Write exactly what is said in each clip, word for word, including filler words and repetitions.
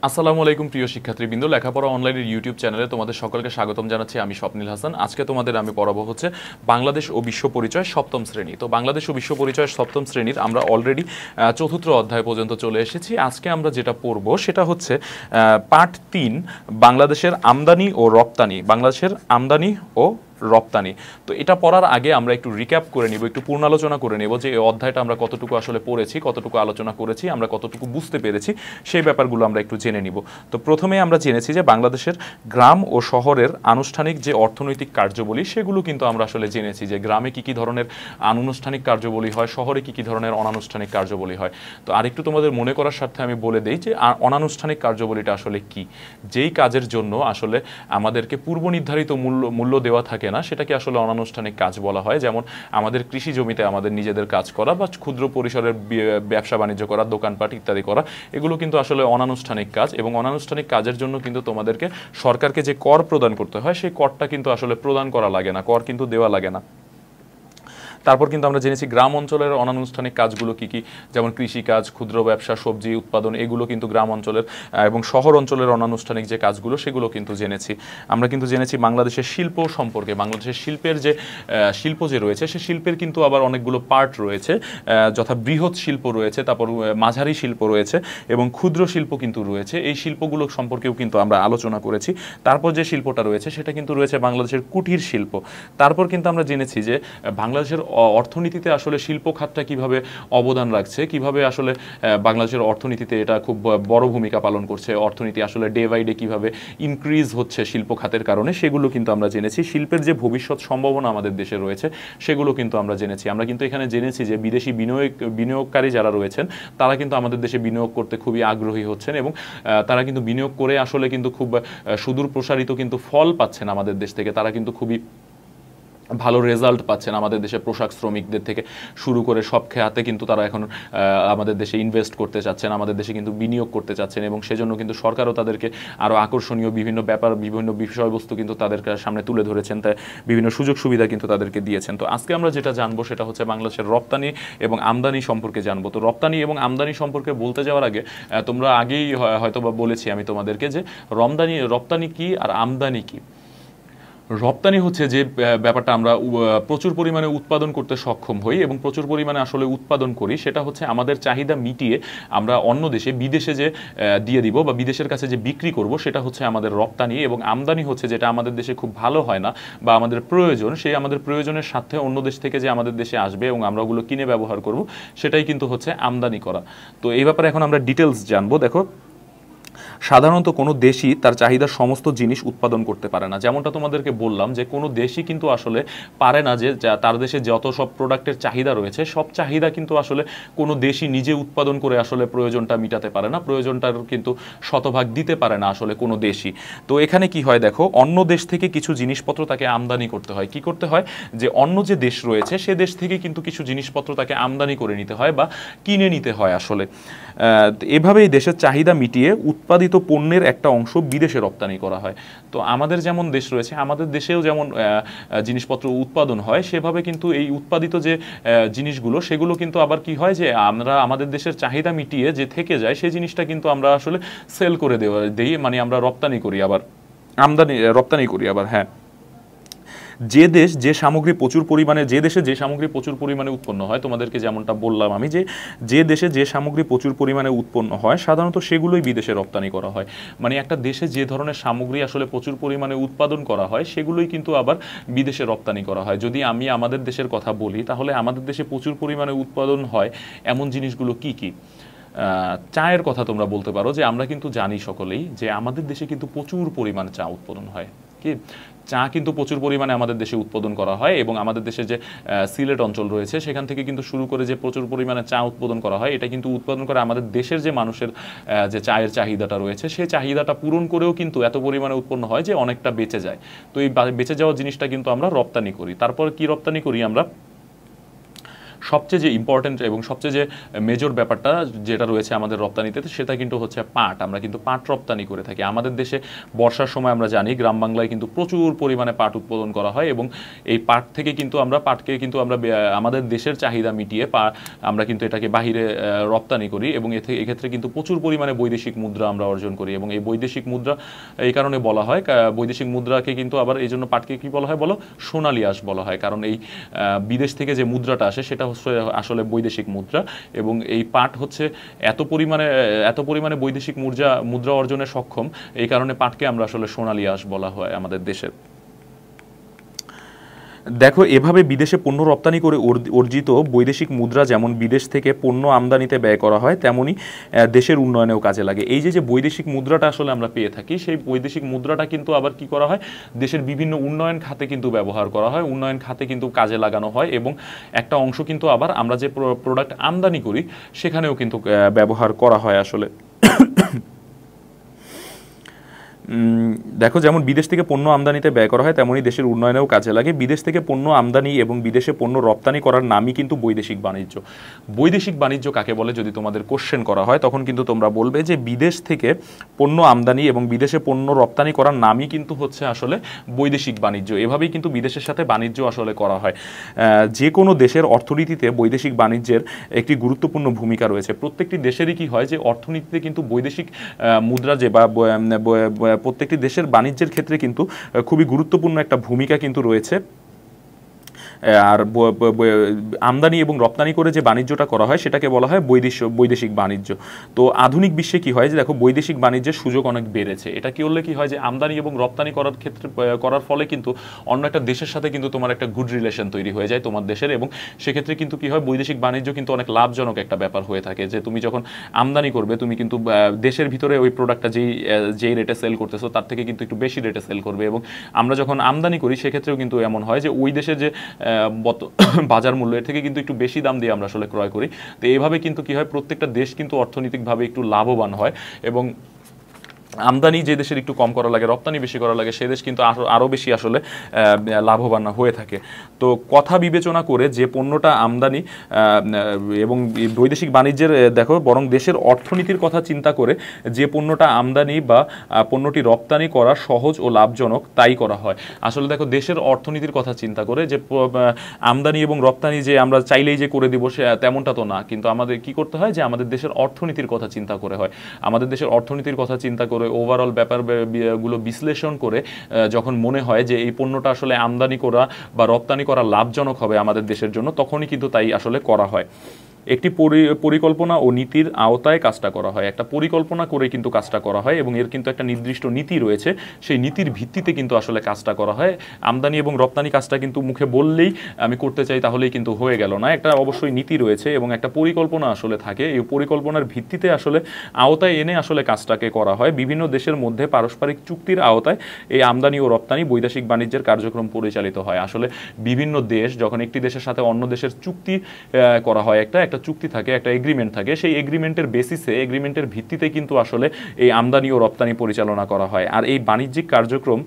আসসালামু আলাইকুম প্রিয় শিক্ষার্থীবৃন্দ, লেখাপড়া অনলাইনের ইউটিউব চ্যানেলে তোমাদের সকলকে স্বাগতম জানাচ্ছি। আমি স্বপ্নিল হাসান। আজকে তোমাদের আমি পড়াবো হচ্ছে বাংলাদেশ ও বিশ্ব পরিচয় সপ্তম শ্রেণী। তো বাংলাদেশ ও বিশ্ব পরিচয় সপ্তম শ্রেণীর আমরা অলরেডি চতুর্থ অধ্যায় পর্যন্ত চলে এসেছি। আজকে আমরা যেটা পড়বো সেটা হচ্ছে পার্ট তিন, বাংলাদেশের আমদানি ও রপ্তানি। বাংলাদেশের আমদানি ও রপ্তানি। তো এটা পড়ার আগে আমরা একটু রিক্যাপ করে নিব, একটু পূর্ণালোচনা করে নেব যে এই অধ্যায়টা আমরা কতটুকু আসলে পড়েছি, কতটুকু আলোচনা করেছি, আমরা কতটুকু বুঝতে পেরেছি, সেই ব্যাপারগুলো আমরা একটু জেনে নিব। তো প্রথমে আমরা জেনেছি যে বাংলাদেশের গ্রাম ও শহরের আনুষ্ঠানিক যে অর্থনৈতিক কার্যবলী সেগুলো কিন্তু আমরা আসলে জেনেছি যে গ্রামে কী কী ধরনের আনুষ্ঠানিক কার্যবলী হয়, শহরে কী কী ধরনের অনানুষ্ঠানিক কার্যবলী হয়। তো আরেকটু তোমাদের মনে করার স্বার্থে আমি বলে দিই যে অনানুষ্ঠানিক কার্যবলীটা আসলে কি। যেই কাজের জন্য আসলে আমাদেরকে পূর্ব নির্ধারিত মূল্য মূল্য দেওয়া থাকে না, সেটাকে আসলে অনানুষ্ঠানিক কাজ বলা হয়। যেমন আমাদের কৃষি জমিতে আমাদের নিজেদের কাজ করা বা ক্ষুদ্র পরিসরের ব্যবসা বাণিজ্য করা, দোকানপাট ইত্যাদি করা, এগুলো কিন্তু আসলে অনানুষ্ঠানিক কাজ। এবং অনানুষ্ঠানিক কাজের জন্য কিন্তু তোমাদেরকে সরকারকে যে কর প্রদান করতে হয় সেই করটা কিন্তু আসলে প্রদান করা লাগে না, কর কিন্তু দেওয়া লাগে না। তারপর কিন্তু আমরা জেনেছি গ্রাম অঞ্চলের অনানুষ্ঠানিক কাজগুলো কি কি, যেমন কৃষিকাজ, ক্ষুদ্র ব্যবসা, সবজি উৎপাদন, এগুলো কিন্তু গ্রাম অঞ্চলের। এবং শহর অঞ্চলের অনানুষ্ঠানিক যে কাজগুলো সেগুলো কিন্তু জেনেছি। আমরা কিন্তু জেনেছি বাংলাদেশের শিল্প সম্পর্কে। বাংলাদেশের শিল্পের যে শিল্প যে রয়েছে সে শিল্পের কিন্তু আবার অনেকগুলো পার্ট রয়েছে, যথা বৃহৎ শিল্প রয়েছে, তারপর মাঝারি শিল্প রয়েছে এবং ক্ষুদ্র শিল্প কিন্তু রয়েছে। এই শিল্পগুলো সম্পর্কেও কিন্তু আমরা আলোচনা করেছি। তারপর যে শিল্পটা রয়েছে সেটা কিন্তু রয়েছে বাংলাদেশের কুটির শিল্প। তারপর কিন্তু আমরা জেনেছি যে বাংলাদেশের অর্থনীতিতে আসলে শিল্প খাতটা কিভাবে অবদান রাখছে, কিভাবে আসলে বাংলাদেশের অর্থনীতিতে এটা খুব বড় ভূমিকা পালন করছে, অর্থনীতি আসলে ডে বাই ডে কিভাবে ইনক্রিজ হচ্ছে শিল্প খাতের কারণে, সেগুলো কিন্তু আমরা জেনেছি। শিল্পের যে ভবিষ্যৎ সম্ভাবনা আমাদের দেশে রয়েছে সেগুলো কিন্তু আমরা জেনেছি। আমরা কিন্তু এখানে জেনেছি যে বিদেশি বিনিয়োগ বিনিয়োগকারী যারা রয়েছেন তারা কিন্তু আমাদের দেশে বিনিয়োগ করতে খুবই আগ্রহী হচ্ছেন এবং তারা কিন্তু বিনিয়োগ করে আসলে কিন্তু খুব সুদূর প্রসারিত কিন্তু ফল পাচ্ছেন আমাদের দেশ থেকে। তারা কিন্তু খুবই ভালো রেজাল্ট পাচ্ছেন আমাদের দেশে। পোশাক শ্রমিকদের থেকে শুরু করে সব খাতে কিন্তু তারা এখন আমাদের দেশে ইনভেস্ট করতে চাচ্ছেন, আমাদের দেশে কিন্তু বিনিয়োগ করতে চাচ্ছেন এবং সেজন্য কিন্তু সরকারও তাদেরকে আরও আকর্ষণীয় বিভিন্ন ব্যাপার, বিভিন্ন বিষয়বস্তু কিন্তু তাদের সামনে তুলে ধরেছেন, তাই বিভিন্ন সুযোগ সুবিধা কিন্তু তাদেরকে দিয়েছেন। তো আজকে আমরা যেটা জানবো সেটা হচ্ছে বাংলাদেশের রপ্তানি এবং আমদানি সম্পর্কে জানবো। তো রপ্তানি এবং আমদানি সম্পর্কে বলতে যাওয়ার আগে তোমরা আগেই হয়তো বা বলেছি আমি তোমাদেরকে যে রমদানি রপ্তানি কি আর আমদানি কি। রপ্তানি হচ্ছে যে ব্যাপারটা আমরা প্রচুর পরিমাণে উৎপাদন করতে সক্ষম হই এবং প্রচুর পরিমাণে আসলে উৎপাদন করি, সেটা হচ্ছে আমাদের চাহিদা মিটিয়ে আমরা অন্য দেশে বিদেশে যে দিয়ে দিব বা বিদেশের কাছে যে বিক্রি করব সেটা হচ্ছে আমাদের রপ্তানি। এবং আমদানি হচ্ছে যেটা আমাদের দেশে খুব ভালো হয় না বা আমাদের প্রয়োজন, সেই আমাদের প্রয়োজনের সাথে অন্য দেশ থেকে যে আমাদের দেশে আসবে এবং আমরা ওগুলো কিনে ব্যবহার করব, সেটাই কিন্তু হচ্ছে আমদানি করা। তো এই ব্যাপারে এখন আমরা ডিটেলস জানবো। দেখো, সাধারণত কোনো দেশই তার চাহিদার সমস্ত জিনিস উৎপাদন করতে পারে না। যেমনটা তোমাদেরকে বললাম যে কোনো দেশই কিন্তু আসলে পারে না যে তার দেশে যত সব প্রোডাক্টের চাহিদা রয়েছে সব চাহিদা কিন্তু আসলে কোনো দেশই নিজে উৎপাদন করে আসলে প্রয়োজনটা মিটাতে পারে না, প্রয়োজনটার কিন্তু শতভাগ দিতে পারে না আসলে কোনো দেশই। তো এখানে কি হয় দেখো, অন্য দেশ থেকে কিছু জিনিসপত্র তাকে আমদানি করতে হয়। কি করতে হয়, যে অন্য যে দেশ রয়েছে সে দেশ থেকে কিন্তু কিছু জিনিসপত্র তাকে আমদানি করে নিতে হয় বা কিনে নিতে হয় আসলে। এভাবেই দেশের চাহিদা মিটিয়ে উৎপাদিত পণ্যের একটা অংশ বিদেশে রপ্তানি করা হয়। তো আমাদের যেমন দেশ রয়েছে, আমাদের দেশেও যেমন জিনিসপত্র উৎপাদন হয়, সেভাবে কিন্তু এই উৎপাদিত যে জিনিসগুলো সেগুলো কিন্তু আবার কি হয় যে আমরা আমাদের দেশের চাহিদা মিটিয়ে যে থেকে যায় সেই জিনিসটা কিন্তু আমরা আসলে সেল করে দেওয়া দিই, মানে আমরা রপ্তানি করি, আবার আমদানি রপ্তানি করি আবার। হ্যাঁ, যে দেশ যে সামগ্রী প্রচুর পরিমাণে যে দেশে যে সামগ্রী প্রচুর পরিমাণে উৎপন্ন হয়, তোমাদেরকে যেমনটা বললাম আমি যে যে দেশে যে সামগ্রী প্রচুর পরিমাণে উৎপন্ন হয় সাধারণত সেগুলোই বিদেশে রপ্তানি করা হয়। মানে একটা দেশে যে ধরনের সামগ্রী আসলে প্রচুর পরিমাণে উৎপাদন করা হয় সেগুলোই কিন্তু আবার বিদেশে রপ্তানি করা হয়। যদি আমি আমাদের দেশের কথা বলি তাহলে আমাদের দেশে প্রচুর পরিমাণে উৎপাদন হয় এমন জিনিসগুলো কি কি। চায়ের কথা তোমরা বলতে পারো যে আমরা কিন্তু জানি সকলেই যে আমাদের দেশে কিন্তু প্রচুর পরিমাণে চা উৎপাদন হয়। কি, চা কিন্তু প্রচুর পরিমাণে আমাদের দেশে উৎপাদন করা হয় এবং আমাদের দেশে যে সিলেট অঞ্চল রয়েছে সেখান থেকে কিন্তু শুরু করে যে প্রচুর পরিমাণে চা উৎপাদন করা হয়, এটা কিন্তু উৎপাদন করে আমাদের দেশের যে মানুষের যে চায়ের চাহিদাটা রয়েছে সেই চাহিদাটা পূরণ করেও কিন্তু এত পরিমাণে উৎপন্ন হয় যে অনেকটা বেঁচে যায়। তো এই বেঁচে যাওয়া জিনিসটা কিন্তু আমরা রপ্তানি করি। তারপর কি রপ্তানি করি আমরা, সবচেয়ে যে ইম্পর্টেন্ট এবং সবচেয়ে যে মেজর ব্যাপারটা যেটা রয়েছে আমাদের রপ্তানিতে, সেটা কিন্তু হচ্ছে পাট। আমরা কিন্তু পাট রপ্তানি করে থাকি। আমাদের দেশে বর্ষার সময় আমরা জানি গ্রাম বাংলায় কিন্তু প্রচুর পরিমাণে পাট উৎপাদন করা হয়, এবং এই পাট থেকে কিন্তু আমরা পাটকে কিন্তু আমরা আমাদের দেশের চাহিদা মিটিয়ে পা আমরা কিন্তু এটাকে বাহিরে রপ্তানি করি, এবং এতে এক্ষেত্রে কিন্তু প্রচুর পরিমাণে বৈদেশিক মুদ্রা আমরা অর্জন করি। এবং এই বৈদেশিক মুদ্রা এই কারণে বলা হয়, বৈদেশিক মুদ্রাকে কিন্তু আবার এই জন্য পাটকে কি বলা হয় বলো, সোনালী আঁশ বলা হয়, কারণ এই বিদেশ থেকে যে মুদ্রাটা আসে সেটা হচ্ছে আসলে বৈদেশিক মুদ্রা। এবং এই পাট হচ্ছে এত পরিমাণে এত পরিমাণে বৈদেশিক মুদ্রা মুদ্রা অর্জনে সক্ষম, এই কারণে পাটকে আমরা আসলে সোনালী আঁশ বলা হয় আমাদের দেশের। দেখো, এভাবে বিদেশে পণ্য রপ্তানি করে অর্জিত বৈদেশিক মুদ্রা যেমন বিদেশ থেকে পণ্য আমদানিতে ব্যয় করা হয়, তেমনি দেশের উন্নয়নেও কাজে লাগে। এই যে যে বৈদেশিক মুদ্রাটা আসলে আমরা পেয়ে থাকি, সেই বৈদেশিক মুদ্রাটা কিন্তু আবার কি করা হয়, দেশের বিভিন্ন উন্নয়ন খাতে কিন্তু ব্যবহার করা হয়, উন্নয়ন খাতে কিন্তু কাজে লাগানো হয়, এবং একটা অংশ কিন্তু আবার আমরা যে প্রোডাক্ট আমদানি করি সেখানেও কিন্তু ব্যবহার করা হয় আসলে। দেখো, যেমন বিদেশ থেকে পণ্য আমদানিতে ব্যয় করা হয় তেমনই দেশের উন্নয়নেও কাজে লাগে। বিদেশ থেকে পণ্য আমদানি এবং বিদেশে পণ্য রপ্তানি করার নামই কিন্তু বৈদেশিক বাণিজ্য। বৈদেশিক বাণিজ্য কাকে বলে যদি তোমাদের কোশ্চেন করা হয়, তখন কিন্তু তোমরা বলবে যে বিদেশ থেকে পণ্য আমদানি এবং বিদেশে পণ্য রপ্তানি করার নামই কিন্তু হচ্ছে আসলে বৈদেশিক বাণিজ্য। এভাবেই কিন্তু বিদেশের সাথে বাণিজ্য আসলে করা হয়। যে কোনো দেশের অর্থনীতিতে বৈদেশিক বাণিজ্যের একটি গুরুত্বপূর্ণ ভূমিকা রয়েছে। প্রত্যেকটি দেশেরই কি হয় যে অর্থনীতিতে কিন্তু বৈদেশিক মুদ্রা যে বা প্রত্যেকটি দেশের বাণিজ্যের ক্ষেত্রে কিন্তু খুবই গুরুত্বপূর্ণ একটা ভূমিকা কিন্তু রয়েছে। আর আমদানি এবং রপ্তানি করে যে বাণিজ্যটা করা হয় সেটাকে বলা হয় বৈদেশিক বৈদেশিক বাণিজ্য। তো আধুনিক বিশ্বে কি হয় যে দেখো, বৈদেশিক বাণিজ্যের সুযোগ অনেক বেড়েছে। এটা কি হলে কি হয় যে আমদানি এবং রপ্তানি করার ক্ষেত্রে করার ফলে কিন্তু অন্য একটা দেশের সাথে কিন্তু তোমার একটা গুড রিলেশন তৈরি হয়ে যায় তোমার দেশের, এবং সেক্ষেত্রে কিন্তু কি হয়, বৈদেশিক বাণিজ্য কিন্তু অনেক লাভজনক একটা ব্যাপার হয়ে থাকে। যে তুমি যখন আমদানি করবে, তুমি কিন্তু দেশের ভিতরে ওই প্রোডাক্টটা যেই যেই রেটে সেল করতেছো তার থেকে কিন্তু একটু বেশি রেটে সেল করবে, এবং আমরা যখন আমদানি করি সেক্ষেত্রেও কিন্তু এমন হয় যে ওই দেশের যে বাজার মূল্য এর থেকে কিন্তু একটু বেশি দাম দিয়ে আমরা আসলে ক্রয় করি। তো এইভাবে কিন্তু কি হয়, প্রত্যেকটা দেশ কিন্তু অর্থনৈতিকভাবে একটু লাভবান হয়, এবং আমদানি যে দেশের একটু কম করা লাগে, রপ্তানি বেশি করা লাগে, সেই দেশ কিন্তু আরও আরও বেশি আসলে লাভবান হয়ে থাকে। তো কথা বিবেচনা করে যে পণ্যটা আমদানি এবং বৈদেশিক বাণিজ্যের দেখো, বরং দেশের অর্থনীতির কথা চিন্তা করে যে পণ্যটা আমদানি বা পণ্যটি রপ্তানি করা সহজ ও লাভজনক তাই করা হয়। আসলে দেখো, দেশের অর্থনীতির কথা চিন্তা করে যে আমদানি এবং রপ্তানি যে আমরা চাইলেই যে করে দিব সে তেমনটা তো না, কিন্তু আমাদের কি করতে হয় যে আমাদের দেশের অর্থনীতির কথা চিন্তা করে হয়। আমাদের দেশের অর্থনীতির কথা চিন্তা করে ওভারঅল ব্যাপারগুলো বিশ্লেষণ করে যখন মনে হয় যে এই পণ্যটা আসলে আমদানি করা বা রপ্তানি করা লাভজনক হবে আমাদের দেশের জন্য, তখনই কিন্তু তাই আসলে করা হয়। একটি পরিকল্পনা ও নীতির আওতায় কাজটা করা হয়। একটা পরিকল্পনা করে কিন্তু কাজটা করা হয়, এবং এর কিন্তু একটা নির্দিষ্ট নীতি রয়েছে, সেই নীতির ভিত্তিতে কিন্তু আসলে কাজটা করা হয়। আমদানি এবং রপ্তানি কাজটা কিন্তু মুখে বললেই আমি করতে চাই তাহলেই কিন্তু হয়ে গেল না, একটা অবশ্যই নীতি রয়েছে এবং একটা পরিকল্পনা আসলে থাকে। এই পরিকল্পনার ভিত্তিতে আসলে আওতায় এনে আসলে কাজটাকে করা হয়। বিভিন্ন দেশের মধ্যে পারস্পরিক চুক্তির আওতায় এই আমদানি ও রপ্তানি বৈদেশিক বাণিজ্যের কার্যক্রম পরিচালিত হয়। আসলে বিভিন্ন দেশ যখন একটি দেশের সাথে অন্য দেশের চুক্তি করা হয়, একটা একটা চুক্তি থাকে, একটা এগ্রিমেন্ট থাকে, সেই এগ্রিমেন্টের বেসিসে, এগ্রিমেন্টের ভিত্তিতে কিন্তু আসলে এই আমদানি ও রপ্তানি পরিচালনা করা হয়। আর এই বাণিজ্যিক কার্যক্রম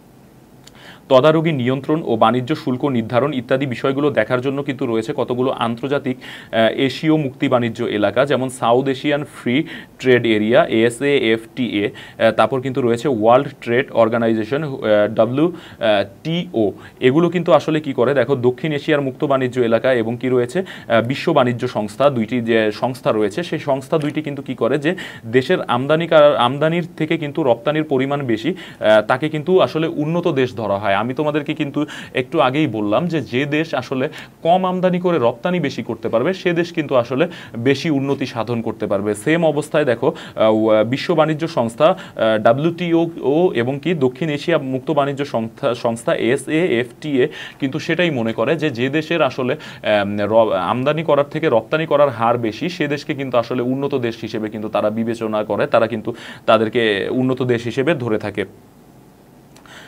তদারকি, নিয়ন্ত্রণ ও বাণিজ্য শুল্ক নির্ধারণ ইত্যাদি বিষয়গুলো দেখার জন্য কিন্তু রয়েছে কতগুলো আন্তর্জাতিক এশীয় মুক্তি বাণিজ্য এলাকা, যেমন South Asian free trade area S A F T A, তারপর কিন্তু রয়েছে World Trade Organisation W T O. এগুলো কিন্তু আসলে কি করে দেখো, দক্ষিণ এশিয়ার মুক্ত বাণিজ্য এলাকা এবং কি রয়েছে বিশ্ব বাণিজ্য সংস্থা, দুইটি যে সংস্থা রয়েছে সেই সংস্থা দুইটি কিন্তু কি করে যে দেশের আমদানি আমদানির থেকে কিন্তু রপ্তানির পরিমাণ বেশি, তাকে কিন্তু আসলে উন্নত দেশ ধরা হয়। আমি তোমাদেরকে কিন্তু একটু আগেই বললাম যে যে দেশ আসলে কম আমদানি করে রপ্তানি বেশি করতে পারবে সে দেশ কিন্তু আসলে বেশি উন্নতি সাধন করতে পারবে। সেম অবস্থায় দেখো, বিশ্ব বাণিজ্য সংস্থা ডাব্লিউটিও ও এবং কি দক্ষিণ এশিয়া মুক্ত বাণিজ্য সংস্থা সংস্থা এস এ এফ টি এ কিন্তু সেটাই মনে করে যে যে দেশের আসলে আমদানি করার থেকে রপ্তানি করার হার বেশি সে দেশকে কিন্তু আসলে উন্নত দেশ হিসেবে কিন্তু তারা বিবেচনা করে, তারা কিন্তু তাদেরকে উন্নত দেশ হিসেবে ধরে থাকে।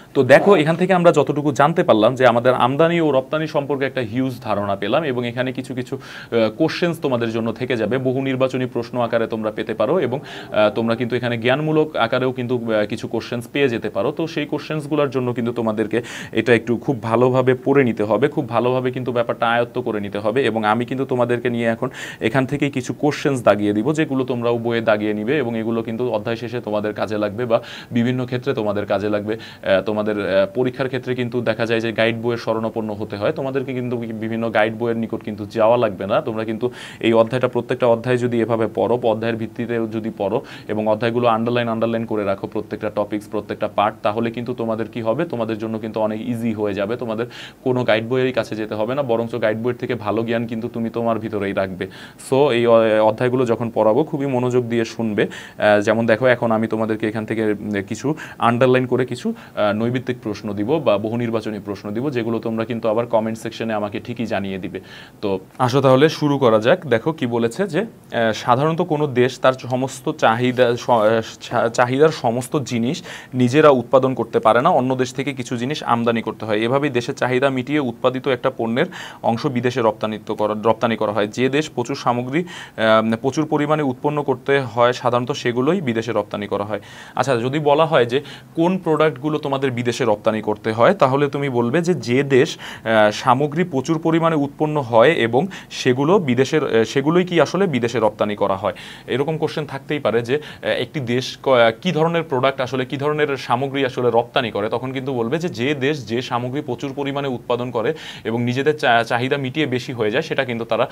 তো দেখো এখান থেকে আমরা যতটুকু জানতে পারলাম যে আমাদের আমদানি ও রপ্তানি সম্পর্কে একটা হিউজ ধারণা পেলাম, এবং এখানে কিছু কিছু কোশ্চেন্স তোমাদের জন্য থেকে যাবে, বহু নির্বাচনী প্রশ্ন আকারে তোমরা পেতে পারো, এবং তোমরা কিন্তু এখানে জ্ঞানমূলক আকারেও কিন্তু কিছু কোশ্চেন্স পেয়ে যেতে পারো। তো সেই কোশ্চেন্সগুলোর জন্য কিন্তু তোমাদেরকে এটা একটু খুব ভালোভাবে পড়ে নিতে হবে, খুব ভালোভাবে কিন্তু ব্যাপারটা আয়ত্ত করে নিতে হবে। এবং আমি কিন্তু তোমাদেরকে নিয়ে এখন এখান থেকেই কিছু কোশ্চেন্স দাগিয়ে দিব, যেগুলো তোমরাও বইয়ে দাগিয়ে নিবে, এবং এগুলো কিন্তু অধ্যায় শেষে তোমাদের কাজে লাগবে বা বিভিন্ন ক্ষেত্রে তোমাদের কাজে লাগবে। তোমাদের পরীক্ষার ক্ষেত্রে কিন্তু দেখা যায় যে গাইড বইয়ের শরণাপন্ন হতে হয়, তোমাদেরকে কিন্তু বিভিন্ন গাইড বইয়ের নিকট কিন্তু যাওয়া লাগবে না। তোমরা কিন্তু এই অধ্যায়টা প্রত্যেকটা অধ্যায় যদি এভাবে পড়ো, অধ্যায়ের ভিত্তিতে যদি পড়ো এবং অধ্যায়গুলো আন্ডারলাইন আন্ডারলাইন করে রাখো প্রত্যেকটা টপিকস, প্রত্যেকটা পার্ট, তাহলে কিন্তু তোমাদের কি হবে, তোমাদের জন্য কিন্তু অনেক ইজি হয়ে যাবে। তোমাদের কোনো গাইড বইয়েরই কাছে যেতে হবে না, বরঞ্চ গাইড বইয়ের থেকে ভালো জ্ঞান কিন্তু তুমি তোমার ভিতরেই রাখবে। সো এই অধ্যায়গুলো যখন পড়াবো খুবই মনোযোগ দিয়ে শুনবে। যেমন দেখো এখন আমি তোমাদেরকে এখান থেকে কিছু আন্ডারলাইন করে কিছু নৈবিত্তিক প্রশ্ন দিব বা বহু নির্বাচনী প্রশ্ন দিব, যেগুলো তোমরা কিন্তু আবার কমেন্ট সেকশনে আমাকে ঠিকই জানিয়ে দিবে। তো আসো তাহলে শুরু করা যাক। দেখো কি বলেছে যে সাধারণত কোনো দেশ তার সমস্ত চাহিদা চাহিদার সমস্ত জিনিস নিজেরা উৎপাদন করতে পারে না, অন্য দেশ থেকে কিছু জিনিস আমদানি করতে হয়। এভাবেই দেশের চাহিদা মিটিয়ে উৎপাদিত একটা পণ্যের অংশ বিদেশে রপ্তানিত্ব করা রপ্তানি করা হয়। যে দেশ প্রচুর সামগ্রী প্রচুর পরিমাণে উৎপন্ন করতে হয় সাধারণত সেগুলোই বিদেশে রপ্তানি করা হয়। আচ্ছা, যদি বলা হয় যে কোন প্রোডাক্টগুলো তোমাদের বিদেশে রপ্তানি করতে হয়, তাহলে তুমি বলবে যে যে দেশ সামগ্রী প্রচুর পরিমাণে উৎপন্ন হয় এবং সেগুলো বিদেশের সেগুলোই কি আসলে বিদেশে রপ্তানি করা হয়। এরকম কোশ্চেন থাকতেই পারে যে একটি দেশ কি ধরনের প্রোডাক্ট আসলে কি ধরনের সামগ্রী আসলে রপ্তানি করে, তখন কিন্তু বলবে যে যে দেশ যে সামগ্রী প্রচুর পরিমাণে উৎপাদন করে এবং নিজেদের চাহিদা মিটিয়ে বেশি হয়ে যায় সেটা কিন্তু তারা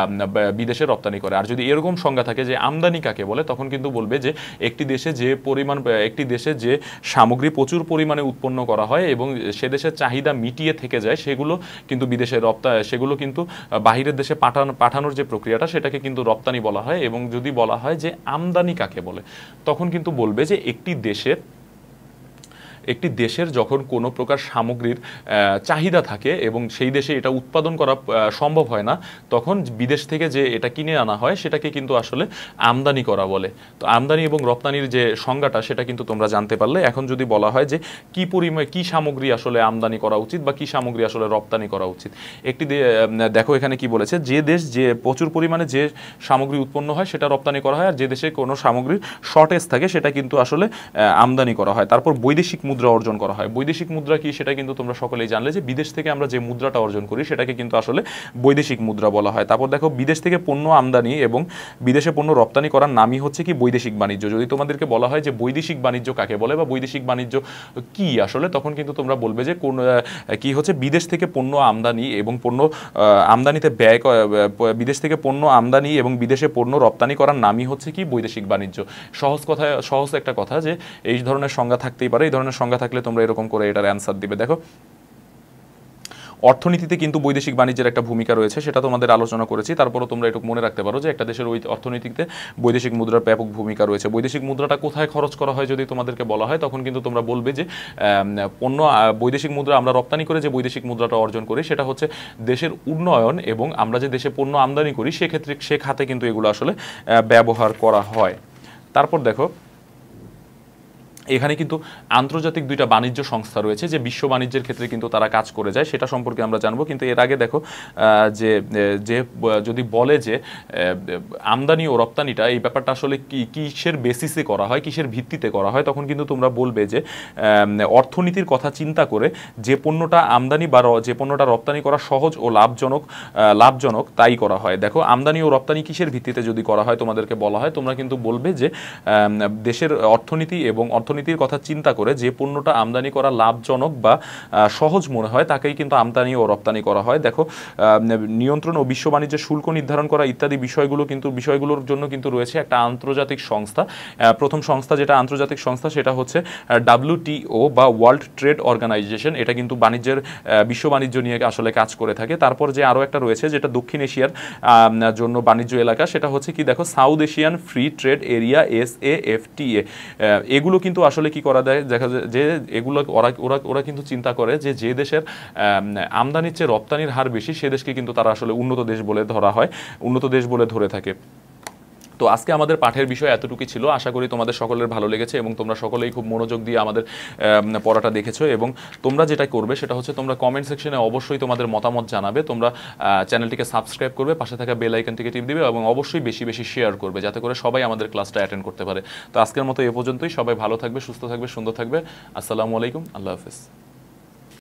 বিদেশে রপ্তানি করে। আর যদি এরকম সংজ্ঞা থাকে যে আমদানি কাকে বলে, তখন কিন্তু বলবে যে একটি দেশে যে পরিমাণ একটি দেশে যে সামগ্রী প্রচুর পরিমাণে উৎপন্ন করা হয় এবং সে দেশের চাহিদা মিটিয়ে থেকে যায় সেগুলো কিন্তু বিদেশে রপ্তানি সেগুলো কিন্তু বাহিরের দেশে পাঠানো পাঠানোর যে প্রক্রিয়াটা সেটাকে কিন্তু রপ্তানি বলা হয়। এবং যদি বলা হয় যে আমদানি কাকে বলে, তখন কিন্তু বলবে যে একটি দেশের একটি দেশের যখন কোনো প্রকার সামগ্রীর চাহিদা থাকে এবং সেই দেশে এটা উৎপাদন করা সম্ভব হয় না, তখন বিদেশ থেকে যে এটা কিনে আনা হয় সেটাকে কিন্তু আসলে আমদানি করা বলে। তো আমদানি এবং রপ্তানির যে সংজ্ঞাটা সেটা কিন্তু তোমরা জানতে পারলে। এখন যদি বলা হয় যে কি পরিমাণ কি সামগ্রী আসলে আমদানি করা উচিত বা কি সামগ্রী আসলে রপ্তানি করা উচিত, একটি দেখো এখানে কি বলেছে, যে দেশ যে প্রচুর পরিমাণে যে সামগ্রী উৎপন্ন হয় সেটা রপ্তানি করা হয়, আর যে দেশে কোনো সামগ্রীর শর্টেজ থাকে সেটা কিন্তু আসলে আমদানি করা হয়। তারপর বৈদেশিক মুদ্রা অর্জন করা হয়। বৈদেশিক মুদ্রা কি সেটা কিন্তু তোমরা সকলেই জানলে যে বিদেশ থেকে আমরা যে মুদ্রাটা অর্জন করি সেটাকে কিন্তু আসলে বৈদেশিক মুদ্রা বলা হয়। তারপর দেখো বিদেশ থেকে পণ্য আমদানি এবং বিদেশে পণ্য রপ্তানি করার নামই হচ্ছে কি বৈদেশিক বাণিজ্য। যদি তোমাদেরকে বলা হয় যে বৈদেশিক বাণিজ্য কাকে বলে বা বৈদেশিক বাণিজ্য কি আসলে, তখন কিন্তু তোমরা বলবে যে কোন কি হচ্ছে বিদেশ থেকে পণ্য আমদানি এবং পণ্য আমদানিতে ব্যয় বিদেশ থেকে পণ্য আমদানি এবং বিদেশে পণ্য রপ্তানি করার নামই হচ্ছে কি বৈদেশিক বাণিজ্য। সহজ কথা সহজ একটা কথা যে এই ধরনের সংজ্ঞা থাকতেই পারে। এই ধরনের সংজ্ঞা থাকলে তোমরা এরকম করে এটার অ্যান্সার দিবে। দেখো অর্থনীতিতে কিন্তু বৈদেশিক বাণিজ্যের একটা ভূমিকা রয়েছে, সেটা তোমাদের আলোচনা করেছি। তারপরও তোমরা একটু মনে রাখতে পারো যে একটা দেশের ওই অর্থনীতিতে বৈদেশিক মুদ্রার ব্যাপক ভূমিকা রয়েছে। বৈদেশিক মুদ্রাটা কোথায় খরচ করা হয় যদি তোমাদেরকে বলা হয়, তখন কিন্তু তোমরা বলবে যে পণ্য বৈদেশিক মুদ্রা আমরা রপ্তানি করে যে বৈদেশিক মুদ্রাটা অর্জন করি সেটা হচ্ছে দেশের উন্নয়ন এবং আমরা যে দেশে পণ্য আমদানি করি সেক্ষেত্রে সে খাতে কিন্তু এগুলো আসলে ব্যবহার করা হয়। তারপর দেখো এখানে কিন্তু আন্তর্জাতিক দুইটা বাণিজ্য সংস্থা রয়েছে যে বিশ্ব বাণিজ্যের ক্ষেত্রে কিন্তু তারা কাজ করে যায়, সেটা সম্পর্কে আমরা জানবো। কিন্তু এর আগে দেখো যে যে যদি বলে যে আমদানি ও রপ্তানিটা এই ব্যাপারটা আসলে কি কিসের বেসিসে করা হয়, কিসের ভিত্তিতে করা হয়, তখন কিন্তু তোমরা বলবে যে অর্থনীতির কথা চিন্তা করে যে পণ্যটা আমদানি বা যে পণ্যটা রপ্তানি করা সহজ ও লাভজনক লাভজনক তাই করা হয়। দেখো আমদানি ও রপ্তানি কিসের ভিত্তিতে যদি করা হয় তোমাদেরকে বলা হয়, তোমরা কিন্তু বলবে যে দেশের অর্থনীতি এবং অর্থনীতি অর্থনীতির কথা চিন্তা করে যে পণ্যটা আমদানি করা লাভজনক বা সহজ মনে হয় তাকেই কিন্তু আমদানি ও রপ্তানি করা হয়। দেখো নিয়ন্ত্রণ ও বিশ্ব বাণিজ্যের শুল্ক নির্ধারণ করা ইত্যাদি বিষয়গুলো কিন্তু বিষয়গুলোর জন্য কিন্তু রয়েছে একটা আন্তর্জাতিক সংস্থা। প্রথম সংস্থা যেটা আন্তর্জাতিক সংস্থা সেটা হচ্ছে ডাব্লিউটিও বা ওয়ার্ল্ড ট্রেড অর্গানাইজেশন। এটা কিন্তু বাণিজ্যের বিশ্ব বাণিজ্য নিয়ে আসলে কাজ করে থাকে। তারপর যে আরও একটা রয়েছে যেটা দক্ষিণ এশিয়ার জন্য বাণিজ্য এলাকা, সেটা হচ্ছে কি দেখো South Asian free trade area S A F T A. এগুলো কিন্তু আসলে কি করা যায় দেখা যায় যে এগুলো ওরা ওরা ওরা কিন্তু চিন্তা করে যে যে দেশের আমদানির চেয়ে রপ্তানির হার বেশি সে দেশকে কিন্তু তারা আসলে উন্নত দেশ বলে ধরা হয়, উন্নত দেশ বলে ধরে থাকে। তো আজকে আমাদের পাঠের বিষয় এতটুকুই ছিল। আশা করি তোমাদের সকলের ভালো লেগেছে এবং তোমরা সকলেই খুব মনোযোগ দিয়ে আমাদের পড়াটা দেখেছো। এবং তোমরা যেটা করবে সেটা হচ্ছে তোমরা কমেন্ট সেকশনে অবশ্যই তোমাদের মতামত জানাবে, তোমরা চ্যানেলটিকে সাবস্ক্রাইব করবে, পাশে থাকা বেল আইকনটিকে টিপ দিবে এবং অবশ্যই বেশি বেশি শেয়ার করবে যাতে করে সবাই আমাদের ক্লাসটা অ্যাটেন্ড করতে পারে। তো আজকের মতো এ পর্যন্তই। সবাই ভালো থাকবে, সুস্থ থাকবে, সুন্দর থাকবে। আসসালামু আলাইকুম, আল্লাহ হাফেজ।